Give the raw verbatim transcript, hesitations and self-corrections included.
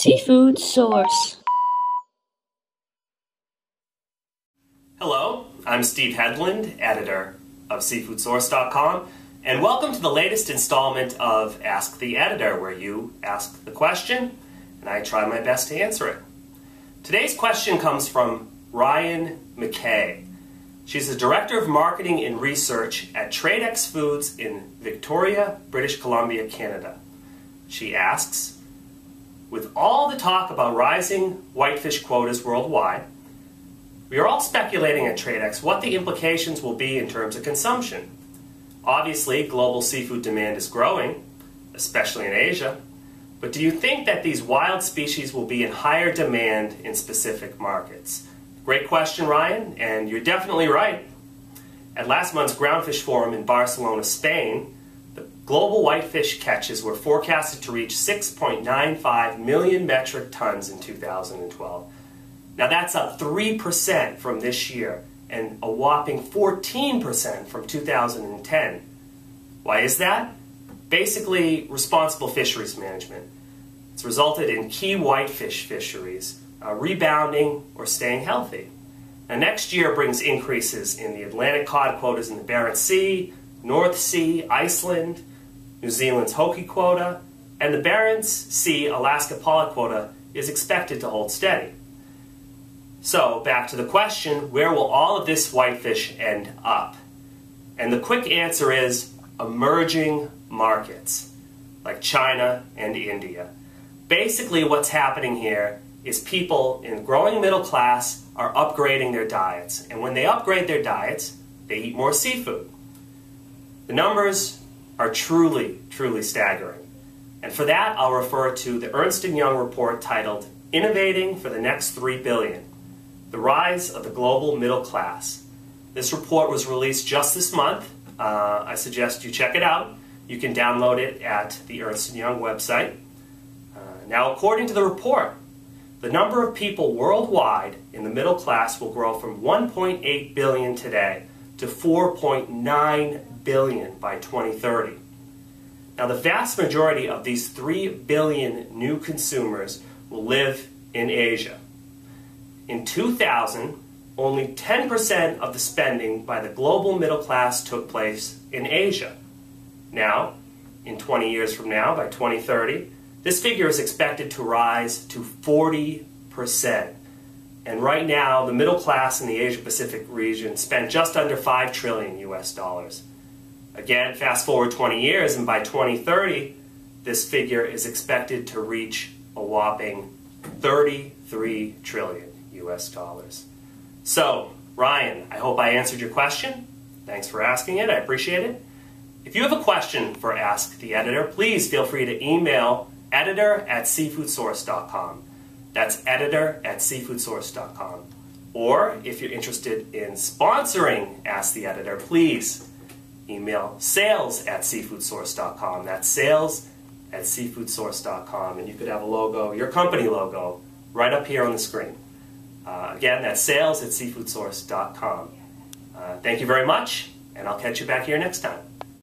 Seafood Source. Hello, I'm Steve Hedlund, editor of Seafood Source dot com, and welcome to the latest installment of Ask the Editor, where you ask the question and I try my best to answer it. Today's question comes from Ryan McKay. She's the Director of Marketing and Research at Tradex Foods in Victoria, British Columbia, Canada. She asks, with all the talk about rising whitefish quotas worldwide, we are all speculating at Tradex what the implications will be in terms of consumption. Obviously, global seafood demand is growing, especially in Asia, but do you think that these wild species will be in higher demand in specific markets? Great question, Ryan, and you're definitely right. At last month's Groundfish Forum in Barcelona, Spain, the global whitefish catches were forecasted to reach six point nine five million metric tons in two thousand twelve. Now that's up three percent from this year and a whopping fourteen percent from two thousand ten. Why is that? Basically, responsible fisheries management. It's resulted in key whitefish fisheries uh, rebounding or staying healthy. Now next year brings increases in the Atlantic cod quotas in the Barents Sea, North Sea, Iceland, New Zealand's Hoki quota, and the Barents Sea Alaska pollock quota is expected to hold steady. So, back to the question, where will all of this whitefish end up? And the quick answer is emerging markets, like China and India. Basically, what's happening here is people in the growing middle class are upgrading their diets. And when they upgrade their diets, they eat more seafood. The numbers are truly, truly staggering. And for that, I'll refer to the Ernst and Young report titled Innovating for the Next three billion. The Rise of the Global Middle Class. This report was released just this month. Uh, I suggest you check it out. You can download it at the Ernst and Young website. Uh, now, according to the report, the number of people worldwide in the middle class will grow from one point eight billion today to four point nine billion by twenty thirty. Now, the vast majority of these three billion new consumers will live in Asia. In two thousand, only ten percent of the spending by the global middle class took place in Asia. Now, in twenty years from now, by twenty thirty, this figure is expected to rise to forty percent. And right now, the middle class in the Asia-Pacific region spent just under five trillion U S dollars. Again, fast forward twenty years, and by twenty thirty, this figure is expected to reach a whopping thirty-three trillion U S dollars. So, Ryan, I hope I answered your question. Thanks for asking it. I appreciate it. If you have a question for Ask the Editor, please feel free to email editor at seafood source dot com. That's editor at seafood source dot com. Or, if you're interested in sponsoring Ask the Editor, please email sales at seafood source dot com. That's sales at seafood source dot com. And you could have a logo, your company logo, right up here on the screen. Uh, again, that's sales at seafood source dot com. Uh, thank you very much, and I'll catch you back here next time.